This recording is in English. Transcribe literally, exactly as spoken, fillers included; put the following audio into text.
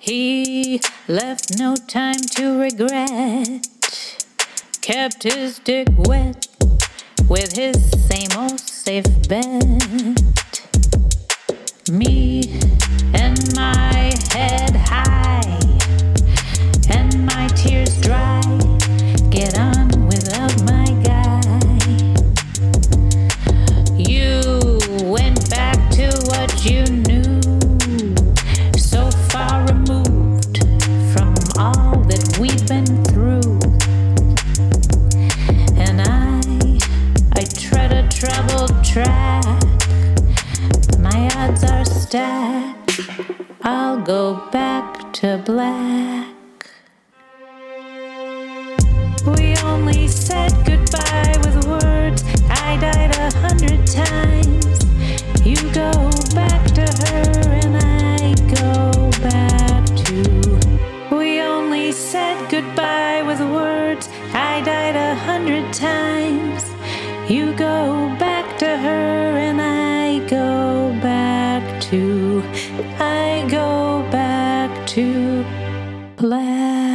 He left no time to regret, kept his dick wet with his same old safe bet. Me and my head high and my tears dry, get on without my guy. You went back to what you knew, so far removed from all that we've been through. And I, I tread a troubled track, my odds are stacked, I'll go back to black. We only said goodbye with words, I died a hundred times. You go back to her and I go back to. We only said goodbye with words, I died a hundred times. You go back to her and I go back to. I go back to black.